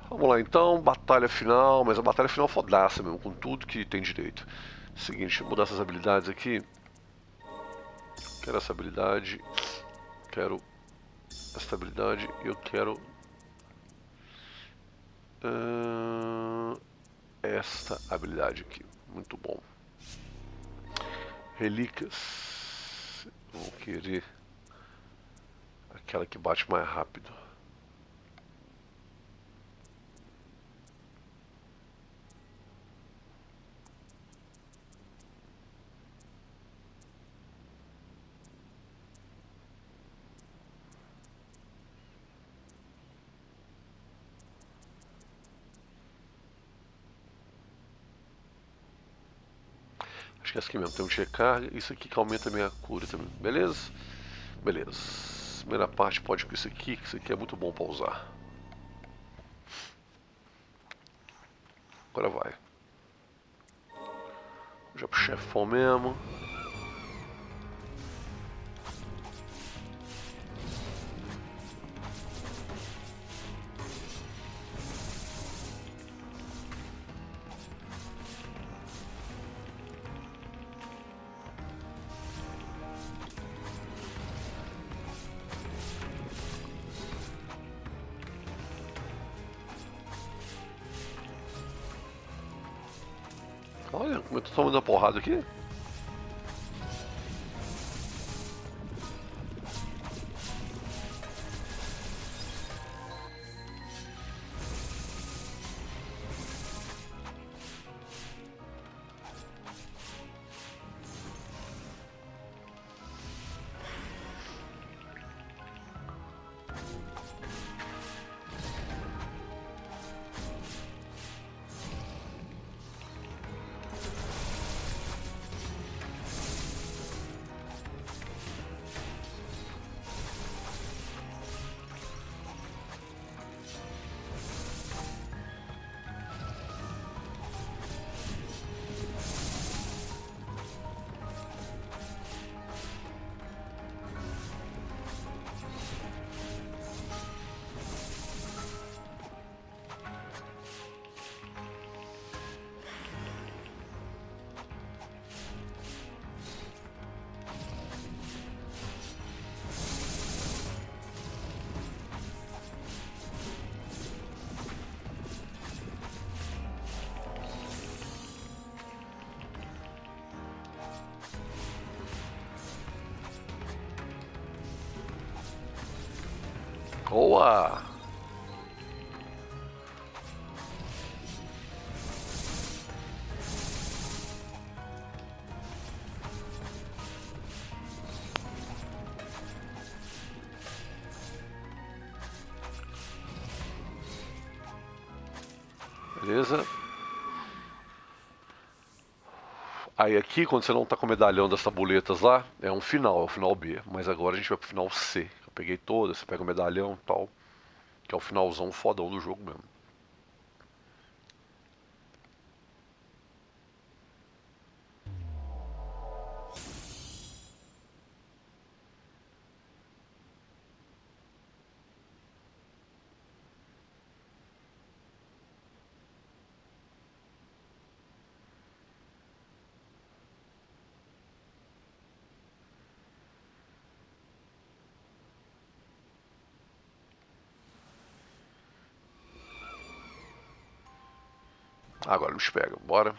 Vamos lá então, batalha final, mas a batalha final fodaça mesmo, com tudo que tem direito. Seguinte, mudar essas habilidades aqui. Quero essa habilidade, quero essa habilidade e eu quero esta habilidade aqui. Muito bom. Relíquias. Vou querer aquela que bate mais rápido. Acho que é essa aqui mesmo. Tem um de recarga. Isso aqui que aumenta a minha cura também. Beleza? Beleza. Primeira parte pode com isso aqui, que isso aqui é muito bom pra usar. Agora vai. Já pro chefão mesmo. Olha como eu tô tomando a porrada aqui. Boa! Beleza? Aí aqui, quando você não tá com o medalhão das tabuletas lá, é um final, é o final B. Mas agora a gente vai pro final C. Eu peguei todas, você pega o medalhão e tal. Que é o finalzão fodão do jogo mesmo. Agora eles pegam, bora.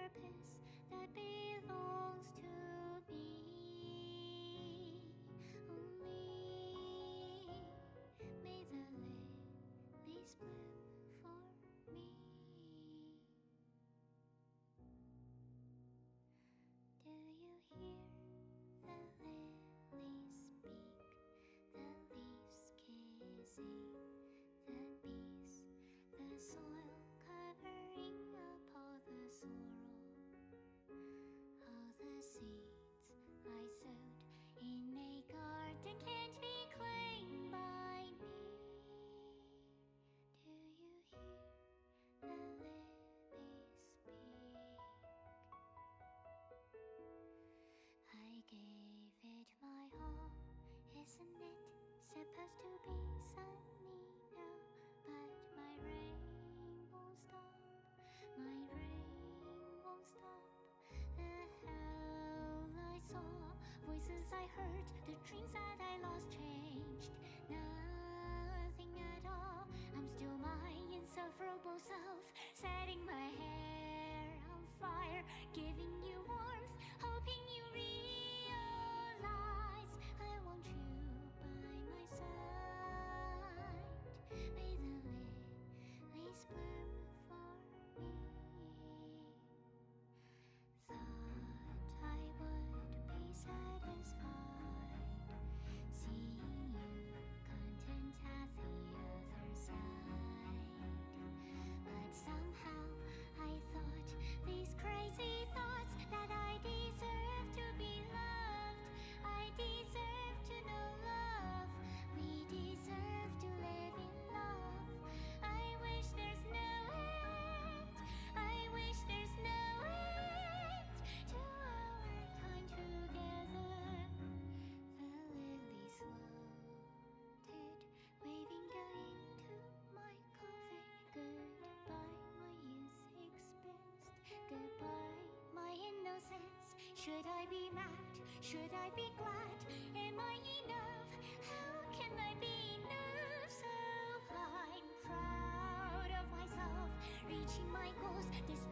purpose that belongs to me. Only may the lilies bloom for me. Do you hear the lilies speak, the leaves kissing the bees, the soil covering up all the sorrow, all the seeds I sowed in a garden can't be claimed by me. Do you hear the lilies speak? I gave it my all. Isn't it supposed to be sunny now? But my rain won't stop. My rain won't stop. The hell I saw, voices I heard, the dreams that I lost changed nothing at all. I'm still my insufferable self, setting my hair on fire, giving you warmth, hoping you realize I want you by my side. May the lilies bloom for me. Thought I would be satisfied seeing you content at the other side, but somehow I thought these crazy thoughts that I deserve to be loved, I deserve to know love, we deserve to live in love. I wish there's no end, I wish there's no end to our time together. The lilies wilted, waving down into my coffin. Goodbye, my youth expensed. Goodbye, my innocence. Should I be mad? Should I be glad? Am I enough? How can I be enough? So I'm proud of myself, reaching my goals. This